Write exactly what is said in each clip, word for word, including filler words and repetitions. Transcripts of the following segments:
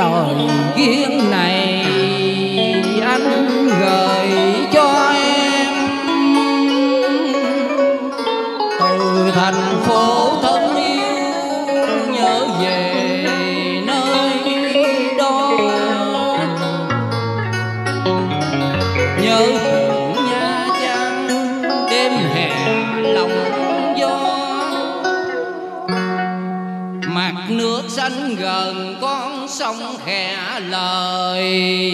lời duyên này anh gửi cho em từ thành phố thân yêu nhớ về nơi đó, nhớ Nha Trang đêm hè lòng gió, mặt nước xanh gần con sông khẽ lời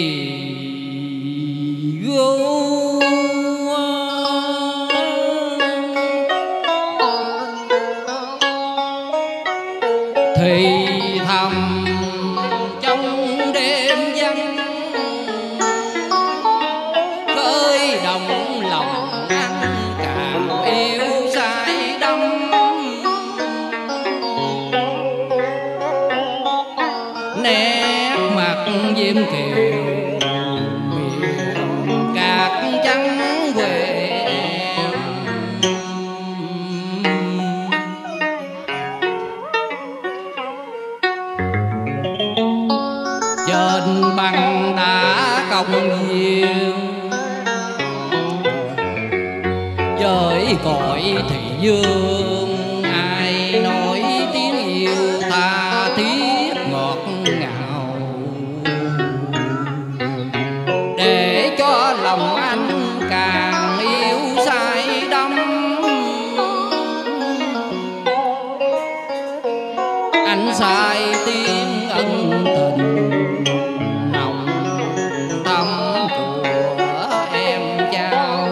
ru. Thì thầm trong đêm vắng khơi động lòng anh càng yêu say đắm, nét mặt diêm kiều miền cát trắng quê em. Trên băng đá công viên với cõi thị dương, ai nói tiếng yêu tha thiết ngọt ngào, để cho lòng anh càng yêu say đắm. Anh sai tiếng ân tình nồng tâm của em trao,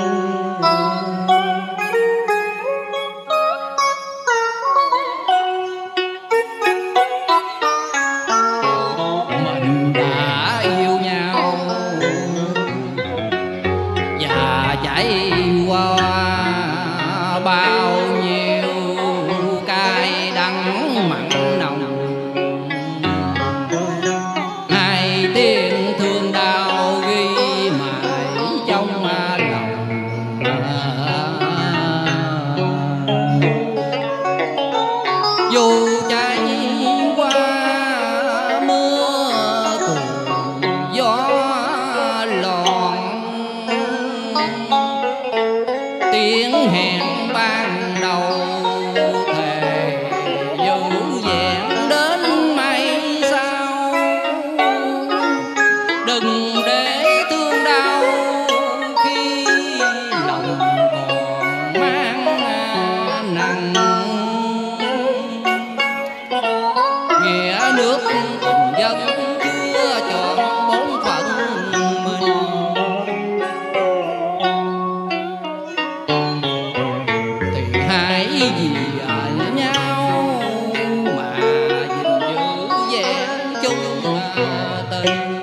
mình đã yêu nhau và trải qua bao nhiêu cay đắng mặn nồng, hai tiếng thương đau ghi mãi trong lòng. Dù trải qua mưa cùng gió lòn, tiếng hẹn ban đầu thề giữ vẹn đến mai sau. Đừng để thương đau khi lòng còn mang nặng, nghĩa nước tình dân chưa chọn bốn phận mình. Thì hãy vì ở nhau mà gìn giữ vẹn chung tình.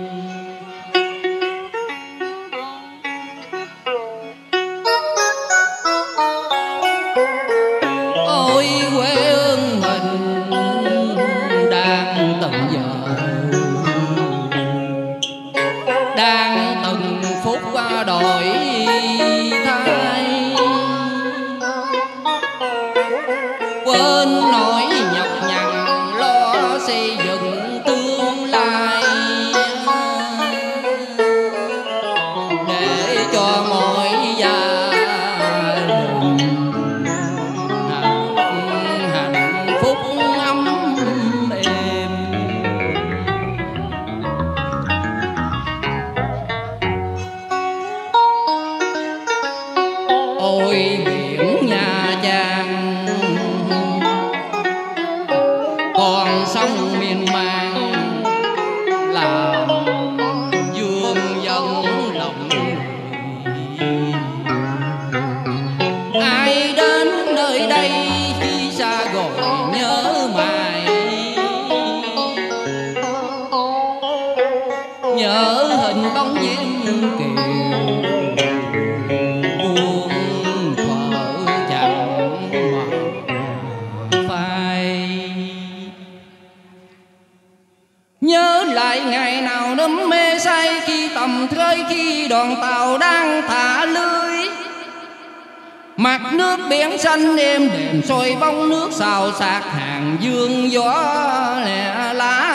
Ôi quê hương mình đang từng giờ, đang từng phút đổi thay, quên nỗi nhọc nhằn lo xây dựng tương lai, để cho mỗi gia đình hạnh phúc ấm êm. Ôi biển Nha Trang con sông miên man làm dương dân lòng người. Ai đến nơi đây khi xa gọi nhớ mãi, nhớ hình bóng diêm kiều buông thuở chẳng mà phai. Nhớ lại ngày nào đắm mê say khi tầm khơi, khi đoàn tàu đang thả lưới, mặt nước biển xanh êm đềm soi bóng nước xào xạc hàng dương gió lẻ lá